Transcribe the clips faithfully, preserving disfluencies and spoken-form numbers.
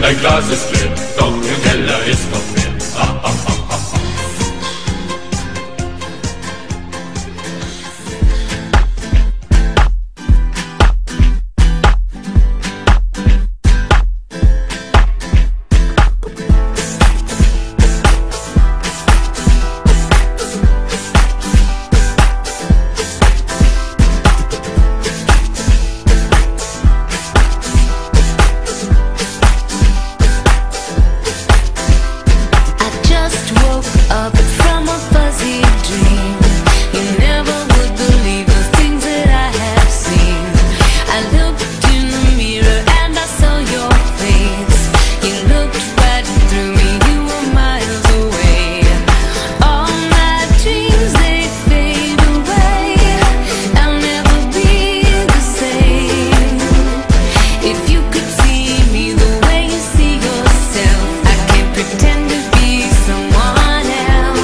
Dein Glas ist leer, doch im Keller ist noch mehr. Ah, ah, ah, ah, ah. Pretend to be someone else.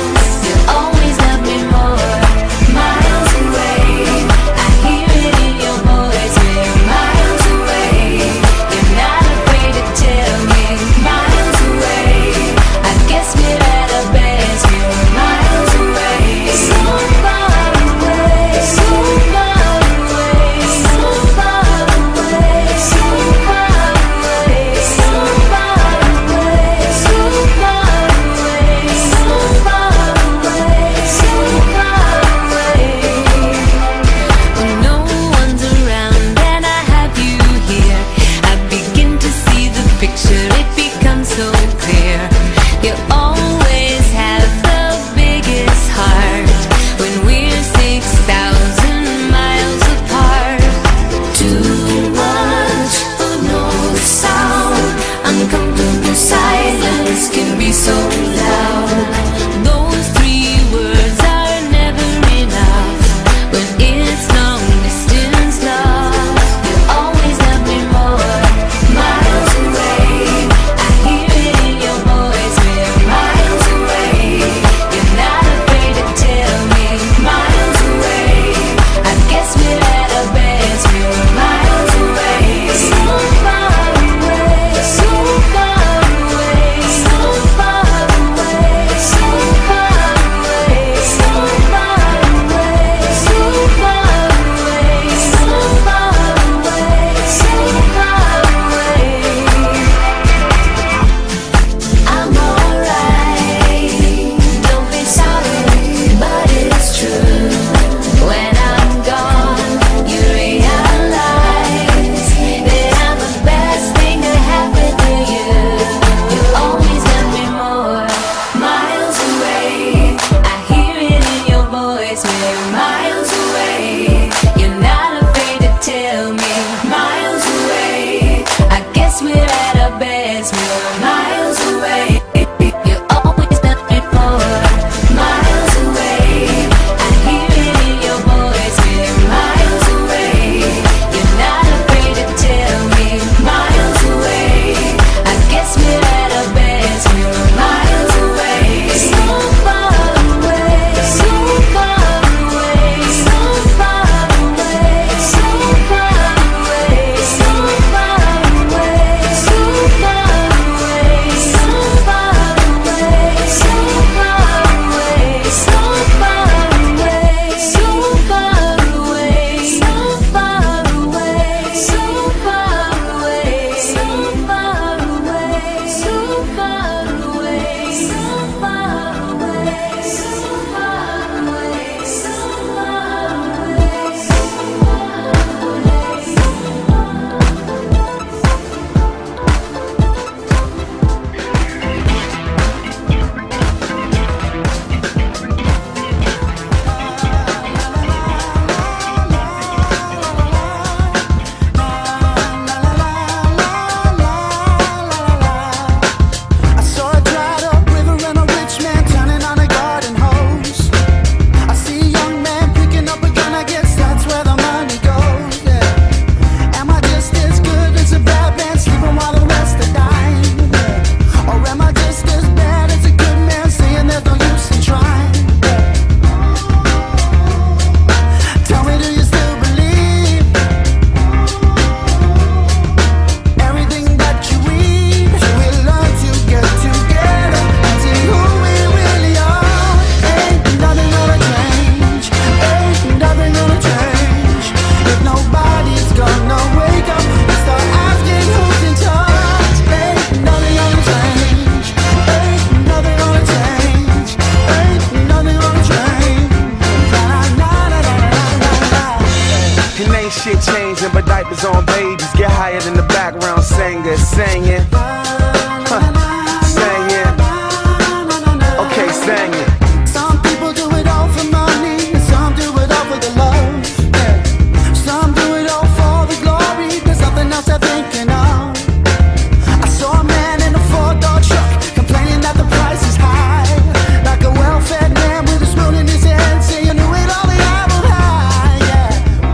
diapers on babies, get hired in the background singer, singing, huh, singing, okay, singing. Some people do it all for money, some do it all for the love, yeah. Some do it all for the glory, there's something else they're thinking of. I saw a man in a four-door truck complaining that the price is high, like a well-fed man with a spoon in his hand, saying you ate all the apple pie, yeah.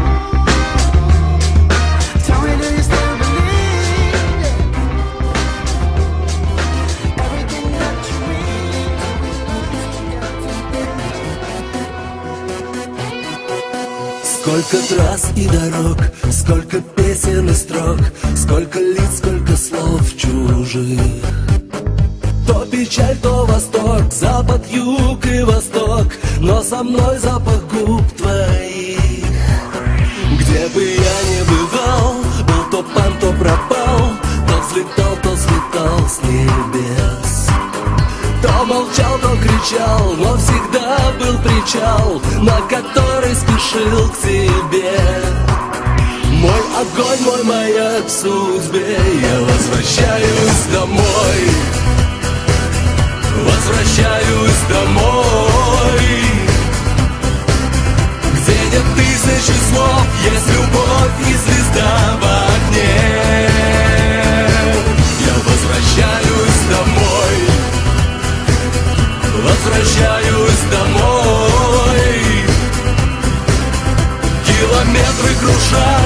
Tell me, do you still believe everything that you read? Сколько трасс и дорог, сколько песен и строк, сколько лиц, сколько слов чужих. То печаль, то восторг, запад, юг и восток, но со мной запах губ твоих. Где бы я ни бывал, был то пан, то пропал, то взлетал, то слетал с небес. То молчал, то кричал, но всегда был причал, на который спешил к тебе. Мой огонь, мой маяк в судьбе, я возвращаюсь домой. Возвращаюсь домой, где нет тысячи слов, есть любовь и звезда в огне. Я возвращаюсь домой. Возвращаюсь домой. Километры кружат